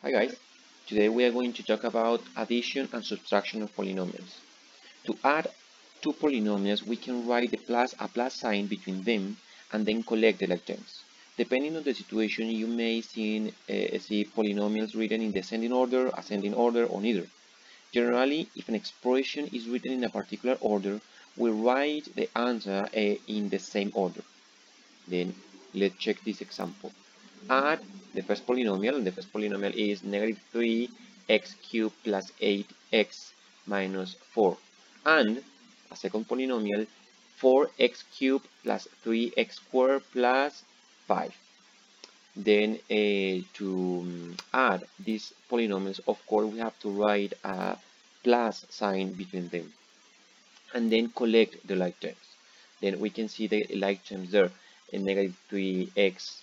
Hi guys, today we are going to talk about addition and subtraction of polynomials. To add two polynomials, we can write a plus sign between them and then collect the like terms. Depending on the situation, you may see polynomials written in descending order, ascending order, or neither. Generally, if an expression is written in a particular order, we write the answer in the same order. Then let's check this example. Add the first polynomial, and the first polynomial is negative 3x cubed plus 8x minus 4. And a second polynomial, 4x cubed plus 3x squared plus 5. Then to add these polynomials, of course, we have to write a plus sign between them. And then collect the like terms. Then we can see the like terms there, negative 3x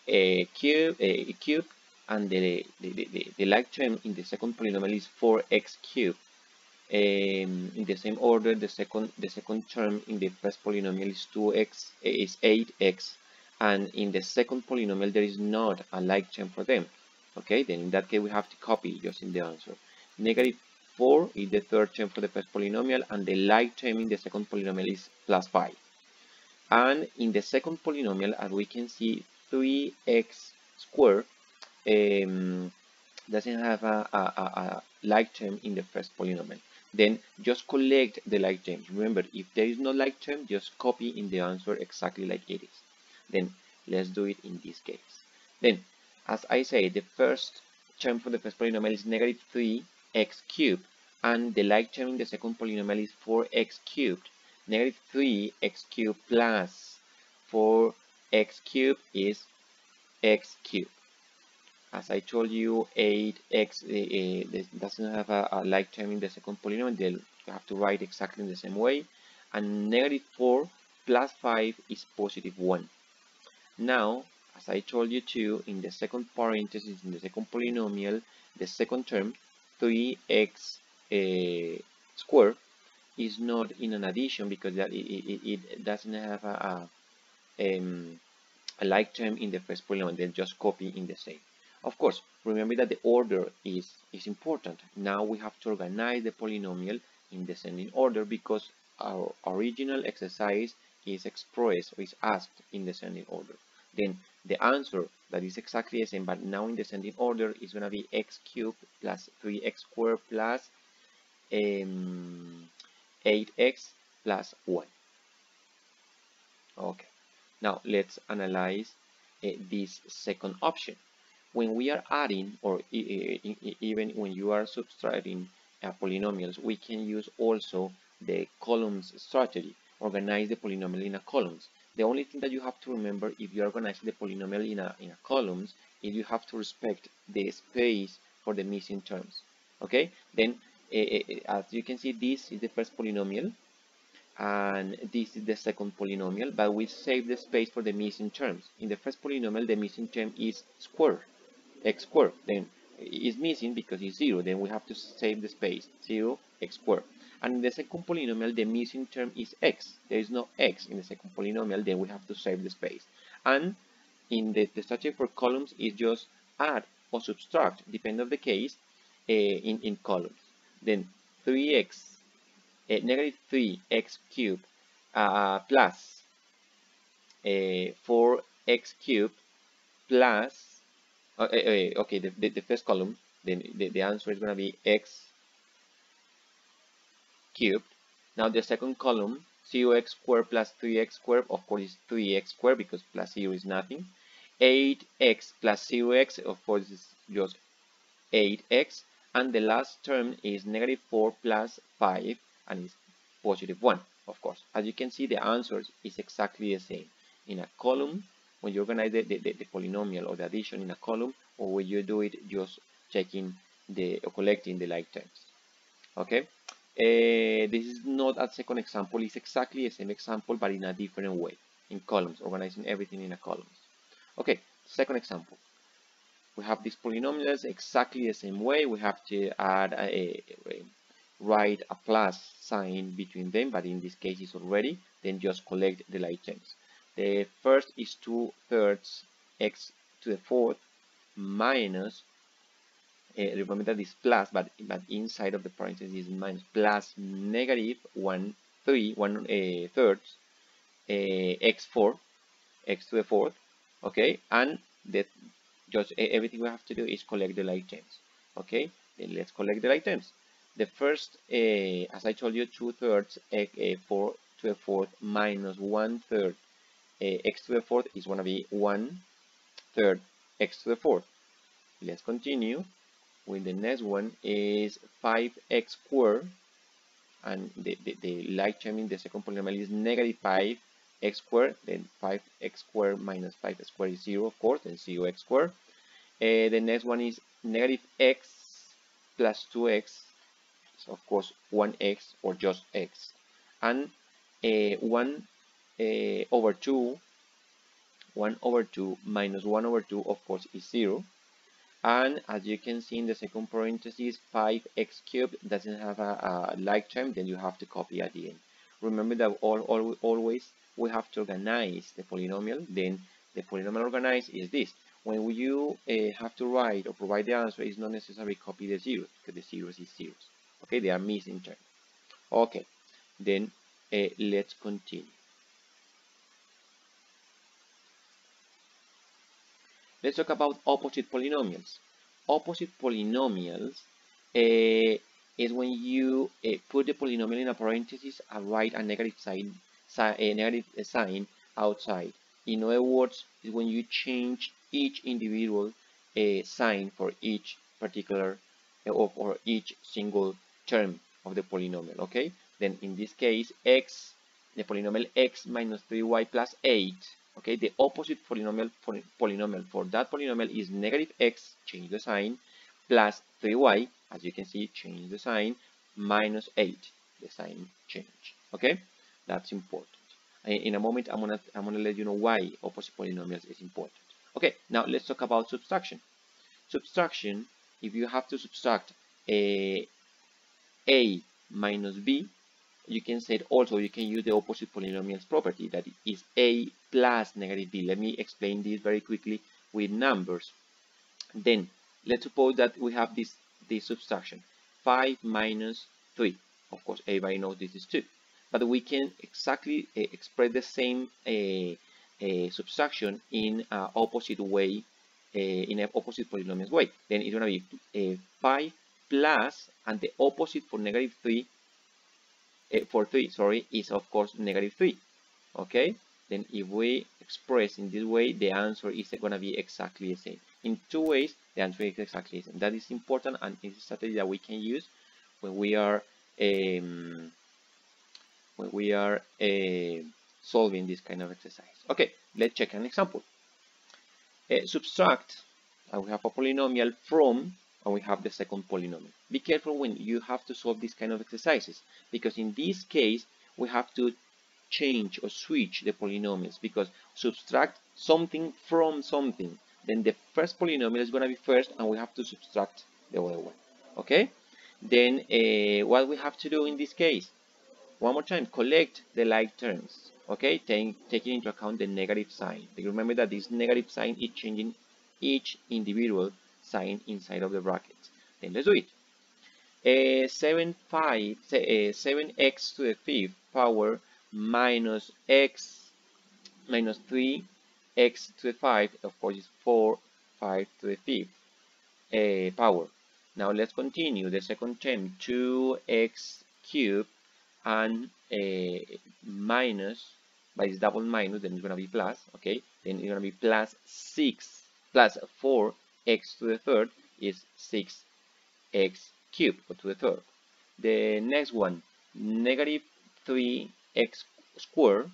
cube, and the like term in the second polynomial is 4x cubed. In the same order, the second term in the first polynomial is 8x, and in the second polynomial there is not a like term for them. Okay, then in that case we have to copy just in the answer. Negative 4 is the third term for the first polynomial, and the like term in the second polynomial is plus 5. And in the second polynomial, as we can see, 3x squared doesn't have a like term in the first polynomial. Then just collect the like terms. Remember, if there is no like term, just copy in the answer exactly like it is. Then let's do it in this case. Then, as I say, the first term for the first polynomial is negative 3x cubed, and the like term in the second polynomial is 4x cubed. Negative 3x cubed plus 4x cubed is x cubed. As I told you, 8x doesn't have a like term in the second polynomial. Then you have to write exactly in the same way. And negative 4 plus 5 is positive 1. Now, as I told you too, in the second parenthesis, in the second polynomial, the second term, 3x squared, is not in an addition because it doesn't have a like term in the first polynomial. Then just copy in the same. Of course, remember that the order is important. Now we have to organize the polynomial in descending order because our original exercise is expressed or is asked in descending order. Then the answer that is exactly the same but now in descending order is going to be x cubed plus 3x squared plus 8x plus 1. Okay, now let's analyze this second option. When we are adding, or even when you are subtracting polynomials, we can use also the columns strategy. Organize the polynomial in a columns. The only thing that you have to remember if you organize the polynomial in a columns is you have to respect the space for the missing terms. Okay, then as you can see, this is the first polynomial and this is the second polynomial, but we save the space for the missing terms. In the first polynomial, the missing term is square, x squared. Then is missing because it's 0. Then we have to save the space, 0 x squared. And in the second polynomial, the missing term is x. There is no x in the second polynomial. Then we have to save the space. And in the strategy for columns is just add or subtract, depending on the case, in columns. Then 3x negative 3x cubed plus 4x cubed plus okay, the first column, then the answer is going to be x cubed. Now the second column, 0x squared plus 3x squared, of course is 3x squared because plus 0 is nothing. 8x plus 0x, of course is just 8x. And the last term is negative 4 plus 5, and it's positive 1, of course. As you can see, the answer is exactly the same. In a column, when you organize the polynomial or the addition in a column, or when you do it just checking or collecting the like terms. Okay, this is not a second example, it's exactly the same example but in a different way, in columns, organizing everything in a columns. Okay, second example. We have these polynomials exactly the same way. We have to add write a plus sign between them, but in this case it's already. Then just collect the like terms. The first is 2/3 x to the 4th minus remember that it's plus, but inside of the parentheses is minus, plus negative 1 3 1 third x4 x to the fourth. Okay, and that just everything we have to do is collect the like terms. Okay, then let's collect the like terms. The first, as I told you, 2/3 4 to the fourth minus 1/3 x to the fourth is going to be 1/3 x to the fourth. Let's continue with the next one is 5x squared, and the like term in the second polynomial is negative 5x squared. Then 5x squared minus 5x squared is 0, of course, then 0x squared. The next one is negative x plus 2x, so of course 1x or just x, and 1 over 2 minus 1 over 2, of course, is 0. And as you can see in the second parenthesis, 5x cubed doesn't have a like term, then you have to copy at the end. Remember that always we have to organize the polynomial. Then the polynomial organized is this. When you have to write or provide the answer, it's not necessary copy the zeros, because the zeros is zeros. Okay, they are missing terms. Okay, then let's continue. Let's talk about opposite polynomials. Opposite polynomials is when you put the polynomial in a parenthesis and write a negative sign outside. In other words, is when you change each individual sign for each particular or for each single term of the polynomial. Okay, then in this case, the polynomial x minus 3y plus 8. Okay, the opposite polynomial for that polynomial is negative x, change the sign, plus 3y, as you can see, change the sign, minus 8, the sign change. Okay, that's important. In a moment, I'm gonna let you know why opposite polynomials is important. Okay, now let's talk about subtraction. Subtraction, if you have to subtract a minus b, you can say also you can use the opposite polynomials property, that is a plus negative b. Let me explain this very quickly with numbers. Then let's suppose that we have this subtraction, 5 minus 3. Of course, everybody knows this is 2, but we can exactly express the same subtraction in an opposite way, in an opposite polynomials way. Then it's going to be 5 plus, and the opposite for negative 3 is of course negative 3. Okay, then if we express in this way, the answer is going to be exactly the same. In two ways, the answer is exactly the same. That is important, and it's a strategy that we can use when we are solving this kind of exercise. Okay, let's check an example. Subtract, and we have a polynomial from, and we have the second polynomial. Be careful when you have to solve these kind of exercises, because in this case we have to change or switch the polynomials, because subtract something from something, then the first polynomial is going to be first and we have to subtract the other one. Okay, then what we have to do in this case, one more time, collect the like terms. Okay, taking into account the negative sign. Remember that this negative sign is changing each individual sign inside of the brackets. Then let's do it. 7x to the fifth power minus x minus 3x to the 5, of course, is 5 to the fifth power. Now let's continue. The second term, 2x cubed, and minus, but it's double minus, then it's going to be plus. Okay, then it's going to be plus 4x to the third is 6x cubed, or to the third. The next one, negative 3x squared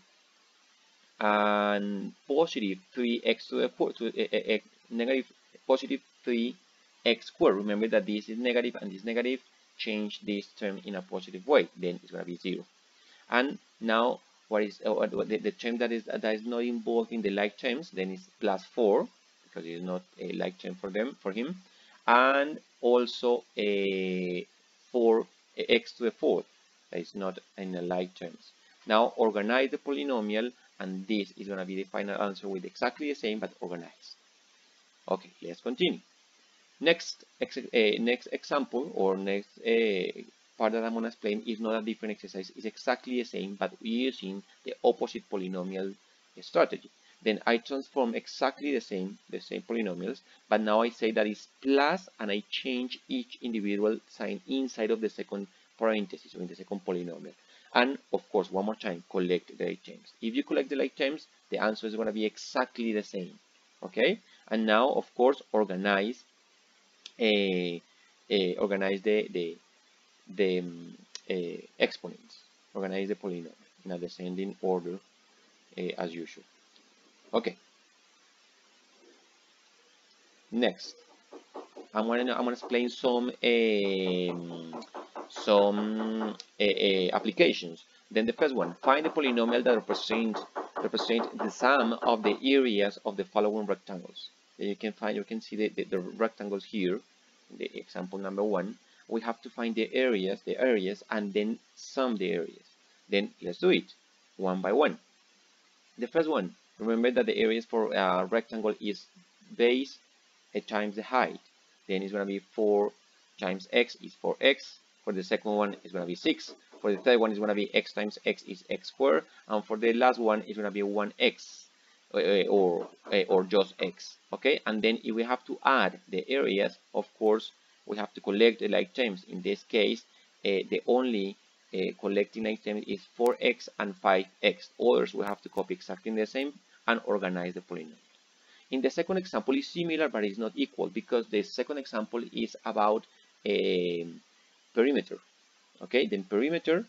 and positive 3x to the fourth, negative positive 3x squared. Remember that this is negative and this is negative. Change this term in a positive way, then it's going to be 0. And now what is the term that is not involved in the like terms, then it's plus 4, because it is not a like term for him, and also a 4x to the fourth, that is not in the like terms. Now organize the polynomial, and this is going to be the final answer with exactly the same but organized. Okay, let's continue. Next example, or next part that I'm going to explain is not a different exercise. It's exactly the same, but we're using the opposite polynomial strategy. Then I transform exactly the same polynomials, but now I say that it's plus, and I change each individual sign inside of the second parenthesis, or in the second polynomial. And of course, one more time, collect the like terms. If you collect the like terms, the answer is going to be exactly the same. Okay? And now, of course, organize the exponents. Organize the polynomial in a descending order as usual. Okay. Next, I'm gonna explain some applications. Then the first one: find the polynomial that represent the sum of the areas of the following rectangles. You can see the rectangles here. In the example number 1, we have to find the areas, and then sum the areas. Then let's do it one by one. The first one, remember that the areas for a rectangle is base times the height. Then it's going to be 4 times x is 4x. For the second one, it's going to be 6. For the third one, it's going to be x times x is x squared. And for the last one, it's going to be 1x or just x. Okay, and then if we have to add the areas, of course, we have to collect the like terms. In this case, the only collecting item is 4x and 5x. Others we have to copy exactly the same and organize the polynomial. In the second example is similar, but it's not equal, because the second example is about perimeter. Okay, then perimeter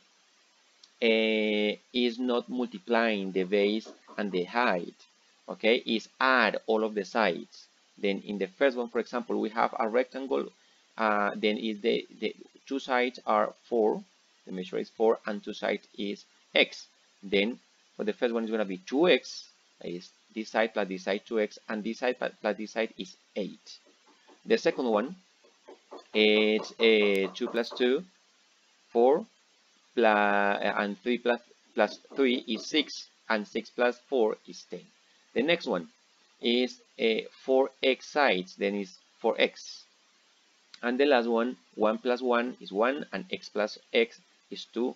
is not multiplying the base and the height. Okay, is add all of the sides. Then in the first one, for example, we have a rectangle. Then is the two sides are 4. The measure is 4, and two sides is x. Then for the first one is going to be 2x. Is this side plus this side 2x, and this side plus this side is 8. The second one is 2 plus 2, 4, and 3 plus 3 is 6, and 6 plus 4 is 10. The next one is 4x sides, then is 4x. And the last one, 1 plus 1 is 1, and x plus x is 2.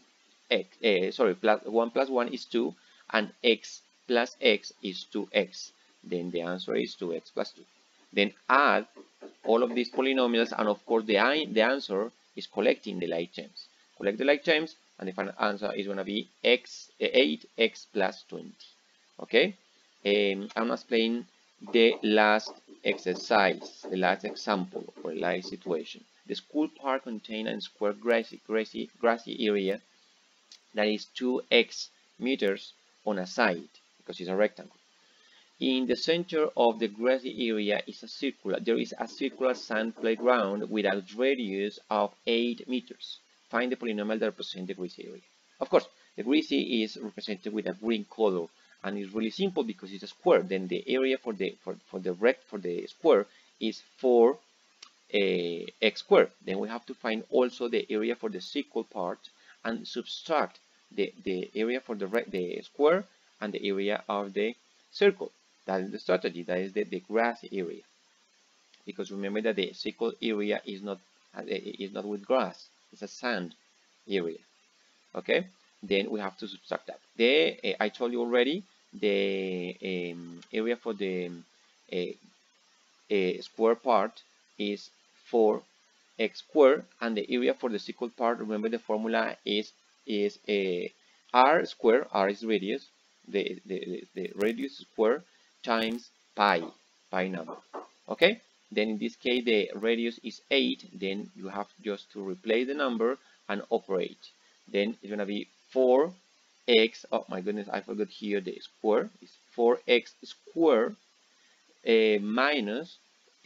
1 plus 1 is 2, and x plus x is 2x. Then the answer is 2x plus 2. Then add all of these polynomials, and of course the answer is collecting the like terms. Collect the like terms, and the final answer is going to be 8x plus 20. Okay, I'm explaining the last exercise, the last example, or last situation. The school park contains a square grassy area that is 2x meters on a side, because it's a rectangle. In the center of the grassy area is there is a circular sand playground with a radius of 8 meters. Find the polynomial that represents the grassy area. Of course, the grassy is represented with a green color, and it's really simple because it's a square. Then the area for the square is 4 x squared. Then we have to find also the area for the circle part and subtract the area for the square and the area of the circle. That is the strategy. That is the grassy area. Because remember that the circle area is not with grass. It's a sand area. Okay. Then we have to subtract that. I told you already, the area for the square part is 4x squared, and the area for the circle part, remember the formula is r squared. R is radius. The radius square times pi number. Okay, then in this case the radius is 8. Then you have just to replace the number and operate. Then it's gonna be 4x. Oh my goodness, I forgot here the square is 4x squared minus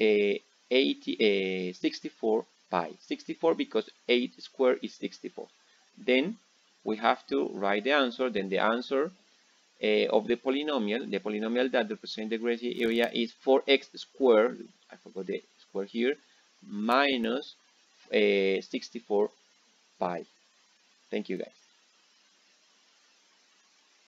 64 pi. 64 because 8 squared is 64. Then we have to write the answer. Then the answer of the polynomial that represents the grassy area is 4x squared. I forgot the square here, minus 64 pi. Thank you, guys.